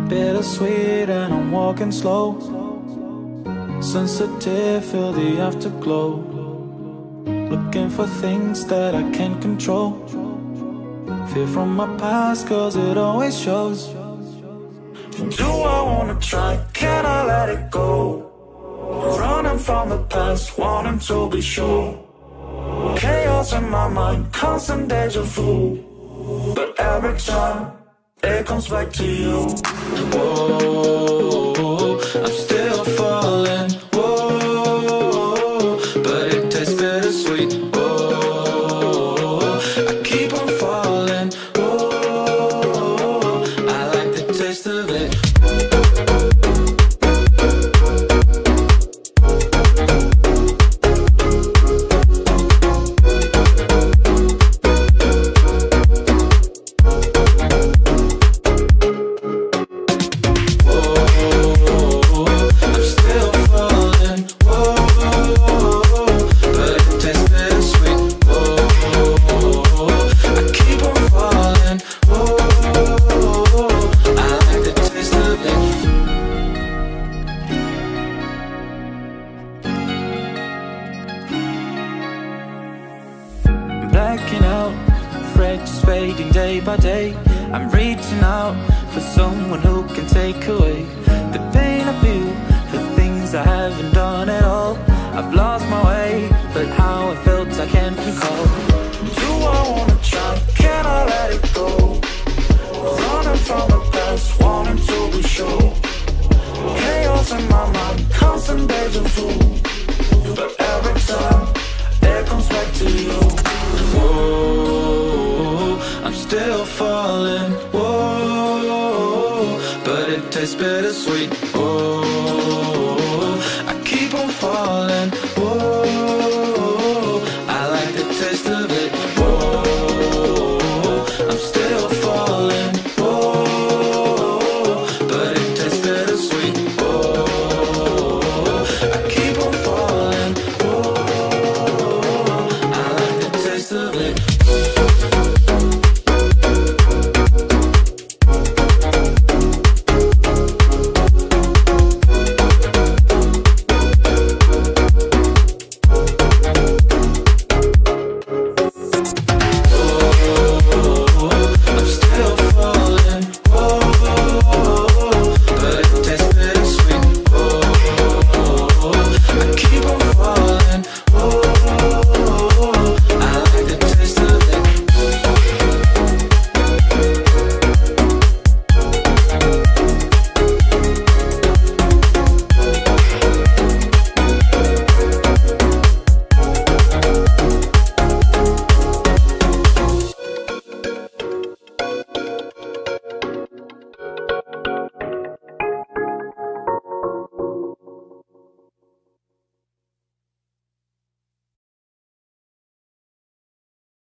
bittersweet and I'm walking slow. Sensitive, feel the afterglow. Looking for things that I can't control. Fear from my past, cause it always shows. Do I wanna try? Can I let it go? Running from the past, wanting to be sure. Chaos in my mind, constant deja vu. But every time, it comes back to you. Whoa, I'm still falling. Whoa, but it tastes bittersweet. Whoa, I keep on falling. Whoa, I like the taste of it. Blacking out, thread just fading day by day. I'm reaching out for someone who can take away the pain I feel, the things I haven't done at all. I've lost my way, but how I felt I can't recall. Do I wanna try? Can I let it go? Running from the past, wanting to be sure. Chaos in my mind, constant deja vu. But every time, it comes back to you. Whoa, I'm still falling.